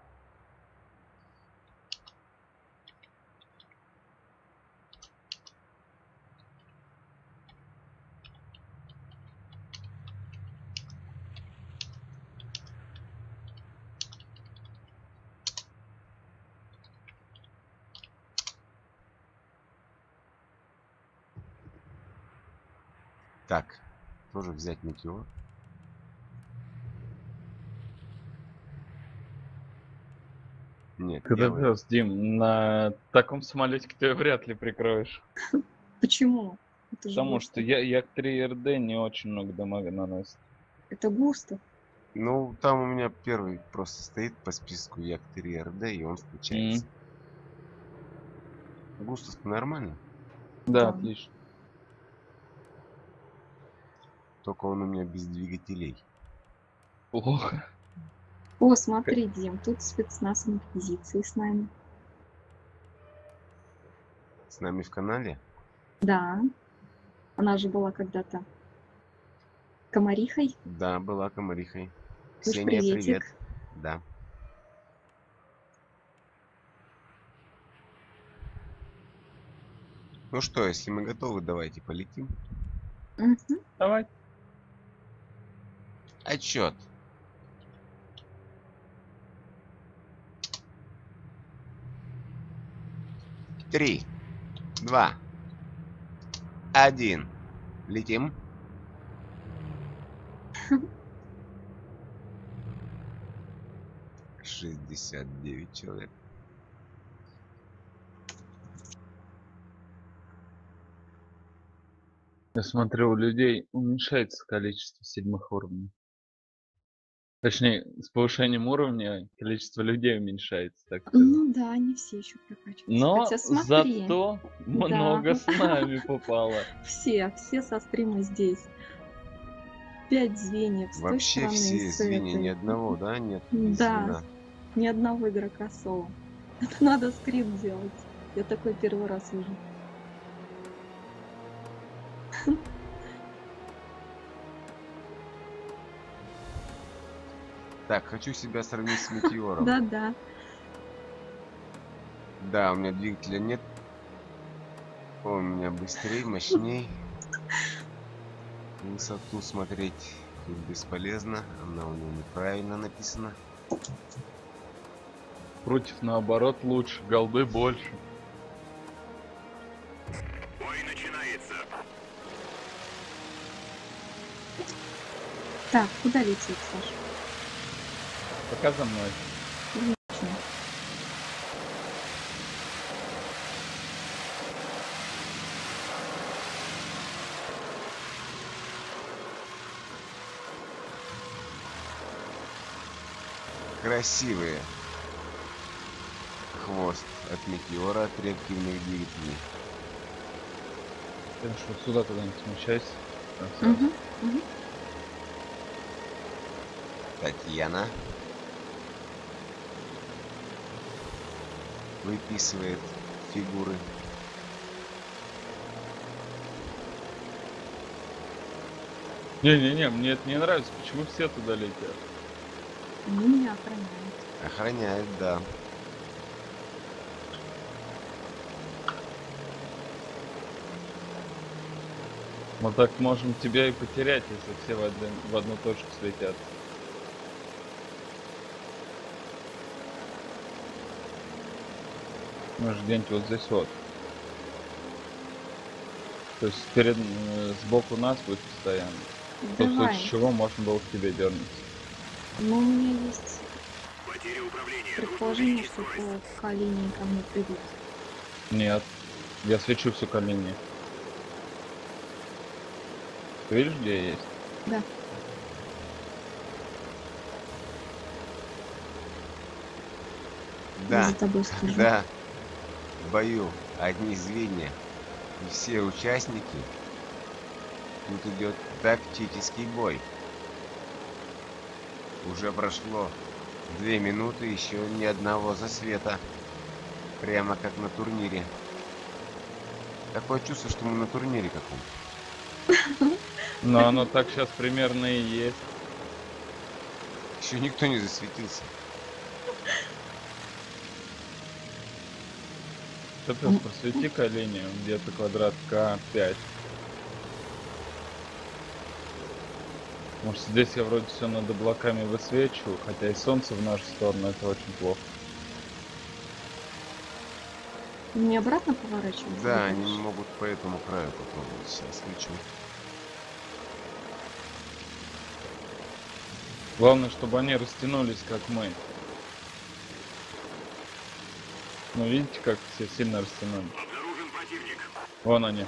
Так, тоже взять метеор. Нет, Когда я вот- вез, Дим, на таком самолетике ты вряд ли прикроешь. Почему? Это же Потому густо. что я, як три эр дэ не очень много дамага наносит. Это густо. Ну, там у меня первый просто стоит по списку як три эр дэ, и он включается. Густус нормально, Да, Да. отлично. только он у меня без двигателей. Плохо. О, смотри, Дим, тут спецназ инквизиции с нами. С нами в канале. Да. Она же была когда-то комарихой. Да, была комарихой. Слышь, Ксения, привет. приветик. Да. Ну что, если мы готовы, давайте полетим. Мгм. Давай. Отчет. Три, два, один. Летим. шестьдесят девять человек. Я смотрю, у людей уменьшается количество седьмых уровней. Точнее, с повышением уровня количество людей уменьшается, так сказать. Ну да, не все еще прокачиваются. Но Хотя смотри, зато да, много с нами попало. все, все со стрима здесь. Пять звеньев с той Вообще стороны, все с звенья, ни этой. одного, да, нет без Да, звена. ни одного игрока соло. Это надо скрин делать. Я такой первый раз вижу. Так, хочу себя сравнить с Метеором. Да-да. Да, у меня двигателя нет. Он у меня быстрее, мощней. Высоту смотреть тут бесполезно. Она у него неправильно написана. Против, наоборот, лучше, голды больше. Бой начинается. Так, куда лететь, Саша? Пока за мной. Отлично. Красивые. Хвост от Метеора, от реактивных двигателей. Хорошо, сюда куда-нибудь смещайся. А, Мгм, мгм. Татьяна выписывает фигуры. Не-не-не, мне это не нравится. Почему все туда летят? Они меня охраняют. Охраняет, да. Мы так можем тебя и потерять, если все в, один, в одну точку слетят. Может, где-нибудь вот здесь вот. То есть перед, э, сбоку нас будет постоянно. Чтобы в Давай. случае чего можно было к тебе дернуться. Но у меня есть Потеря управления. Нужно предположение, увеличить что скорость. по линии ко мне придут. Нет. Я свечу всю к линии. Ты видишь, где я есть? Да. Я Да, за тобой слежу. да. В бою одни звенья и все участники. Тут идет тактический бой. Уже прошло две минуты, еще ни одного засвета. Прямо как на турнире. Такое чувство, что мы на турнире каком-то. Но оно так сейчас примерно и есть. Еще никто не засветился. Что ты просвети ка линию, где-то квадрат ка пять. Может, здесь я вроде все над облаками высвечиваю, хотя и солнце в нашу сторону, это очень плохо. Мне обратно поворачивать? Да, или они дальше? могут по этому краю попробовать. Сейчас включу. Главное, чтобы они растянулись, как мы. Ну, видите, как все сильно растянулись? Обнаружен противник. Вон они.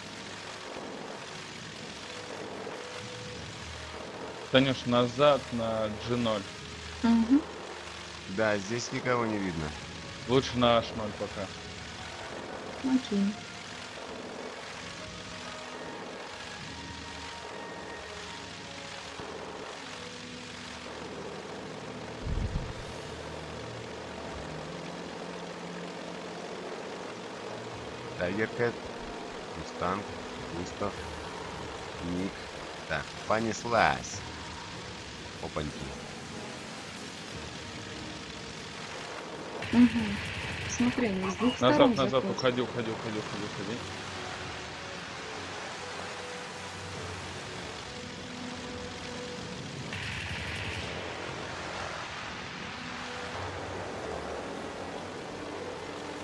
Танюш, назад на джи ноль. Мгм. Да, здесь никого не видно. Лучше на аш ноль пока. Окей. Тайгер Кэт, Мустанг, Густав, Ник. Так, понеслась. Опаньки. Мгм. Смотри, они с двух Назад, сторон назад, заходят. уходи, уходи, уходи, уходи, уходи.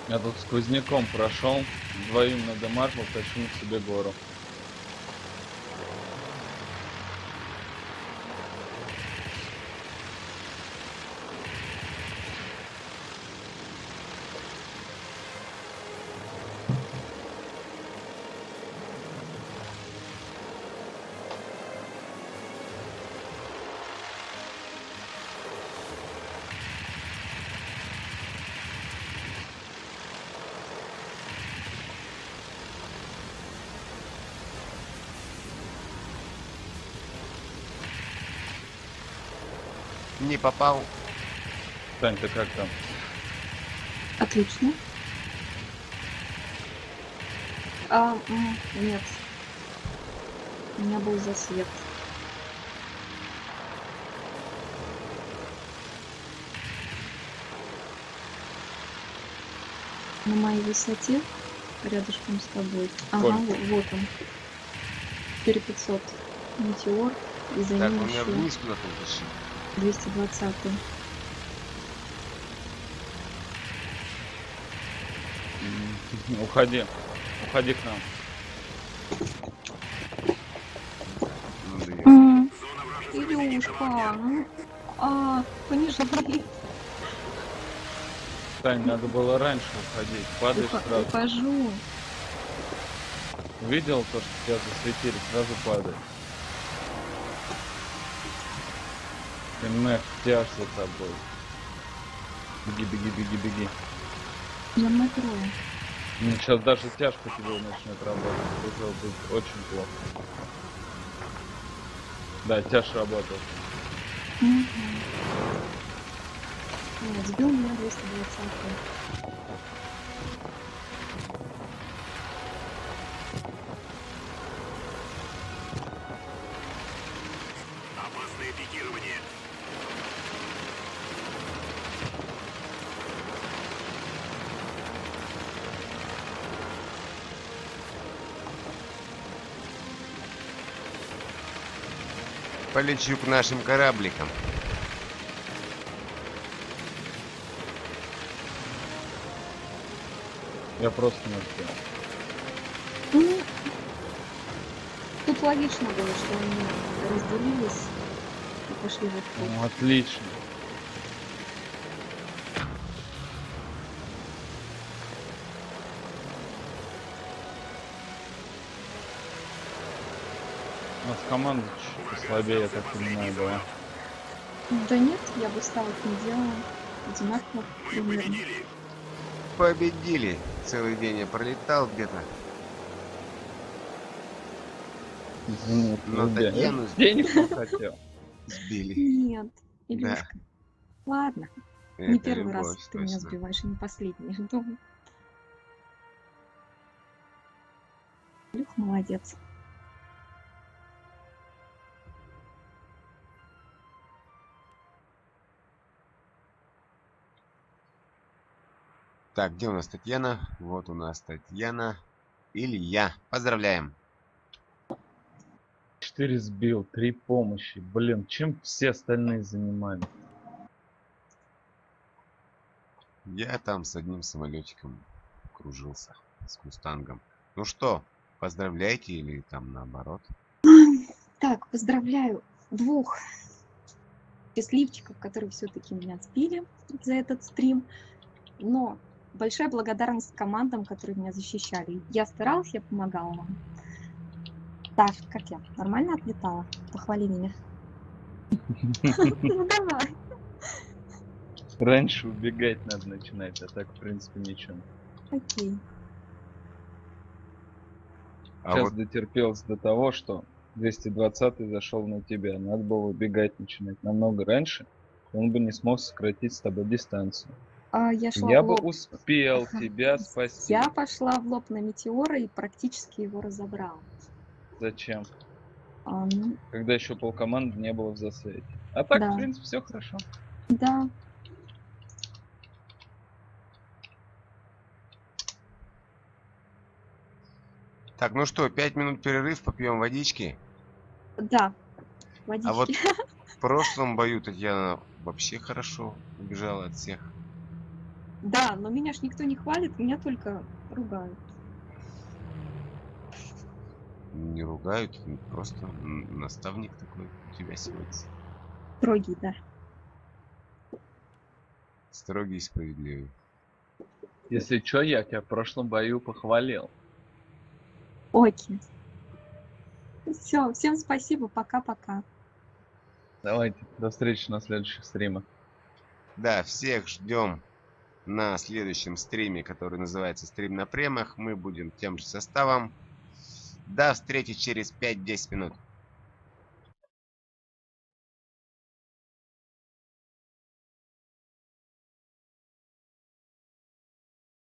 Я тут сквозняком прошел, двоим надамажил, тащу к себе гору. Не попал. Тань, ты как там? Отлично. А, м, нет. У меня был засвет. На моей высоте, рядышком с тобой. Ага, Сколько? вот, вот он. четыре пятьсот метеор. И за Так, ним у меня еще вниз куда-то ушли. двести двадцать. М, Уходи. Уходи к нам. Ну, да я- М, Зона вражеского Илюшка, зенитного огня. ну, а, понижай. Тань, надо было раньше уходить. Падаешь Уха- сразу. Ухожу. Видел то, что тебя засветили, сразу падай. МФ, тяж за тобой. Беги, беги, беги, беги. За мной трое. Ну, сейчас даже тяж по тебе начнет работать. Уже будет очень плохо. Да, тяж работает. Мгм. Вот, сбил меня двести двадцать. Опасное пикирование. Полечу к нашим корабликам. Я просто не успел. Ну, тут логично было, что они разделились и пошли в отход. Ну, отлично. У нас команда чуть послабее, я так понимаю, была. Да нет, я бы ставок не делала. Одинаково Мы примерно. победили. Победили. Целый день я пролетал где-то. Извини, Но ребят, Татьяну денег не хотел. сбили. Нет, Илюшка. Ладно, не Это первый раз любовь, ты меня точно. сбиваешь, и не последний. я думаю. Илюх молодец. Так, где у нас Татьяна? Вот у нас Татьяна. Илья. Поздравляем. четыре сбил, три помощи. Блин, чем все остальные занимались? Я там с одним самолетиком кружился. С мустангом. Ну что, поздравляйте или там наоборот? Так, поздравляю двух счастливчиков, которые все-таки меня сбили за этот стрим. Но большая благодарность командам, которые меня защищали. Я старалась, я помогала вам. Так, как я? Нормально отлетала? Похвали меня. Ну давай. Раньше убегать надо начинать, а так, в принципе, ничего. Окей. А Сейчас вот дотерпелся до того, что двести двадцатый зашел на тебя. Надо было убегать начинать намного раньше. Он бы не смог сократить с тобой дистанцию. А, я шла Я в бы лоб. успел тебя спасти. Я пошла в лоб на метеора и практически его разобрала. Зачем? А, ну, Когда еще полкоманды не было в засвете. А так, да. в принципе, все хорошо. Да. так, ну что, пять минут перерыв, попьем водички. Да. А вот Водички. в прошлом бою Татьяна вообще хорошо убежала от всех. Да, но меня ж никто не хвалит, меня только ругают. Не ругают, просто м, наставник такой у тебя сегодня. Строгий, да. Строгий и справедливый. Если чё, я тебя в прошлом бою похвалил. Окей. Все, всем спасибо, пока-пока. Давайте, до встречи на следующих стримах. Да, всех ждем на следующем стриме, который называется «Стрим на премах». Мы будем тем же составом. До встречи через пять-десять минут.